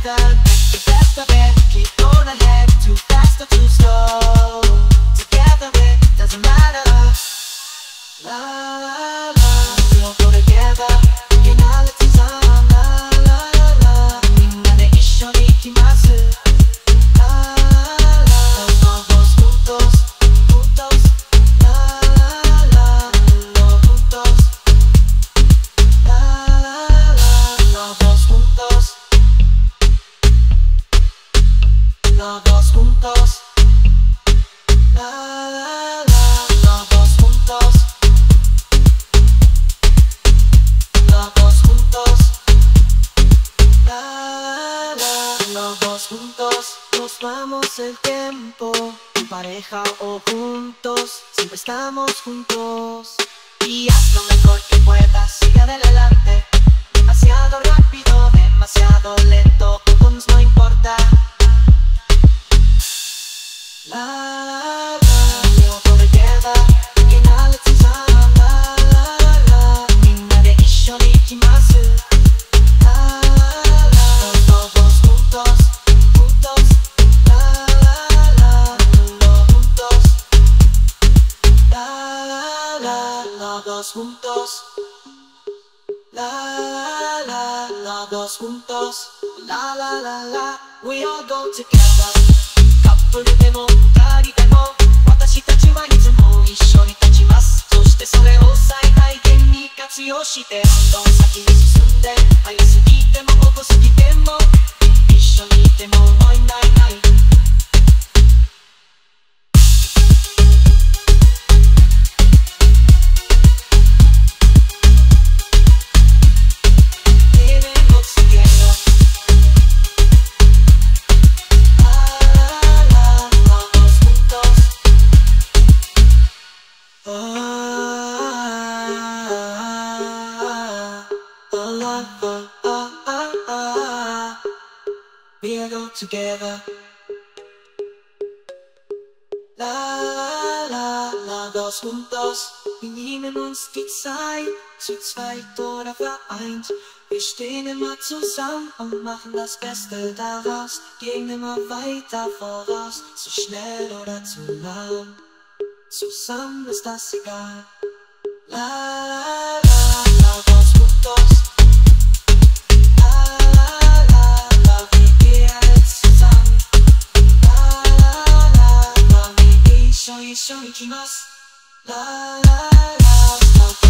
together, the best of it. Keep going ahead, too fast or too slow. Together it doesn't matter. La la la, we'll go together. Reality's on. La la la, みんなで一緒に行きます。La la, los dos juntos, juntos. La la, los juntos. La la, los dos juntos. Los dos juntos. La la, los dos juntos. Los dos juntos. La la, los dos juntos. Nos vamos el tiempo, en pareja o juntos, siempre estamos juntos. Y haz lo mejor que puedas, sigue adelante. Demasiado rápido, demasiado lento, juntos no importa. La la la, we'll go together. Reality's on. La la la, みんなで一緒に行きます。La la, los dos juntos, juntos. La la la, los juntos. La la, los dos juntos. La la, los dos juntos. La la la la, we all go together. カップルでも二人でも私たちはいつも一緒に立ちます。そしてそれを最大限に活用してどんどん先に進んで、早すぎても遅すぎても一緒にいても問題ない。We'll go together. La la la, dos juntos. Wir nehmen uns die Zeit, zu zweit oder vereint. Wir stehen immer zusammen und machen das Beste daraus. Gehen immer weiter voraus, zu schnell oder zu lang. Zusammen ist das egal. La la la, dos juntos. La la la,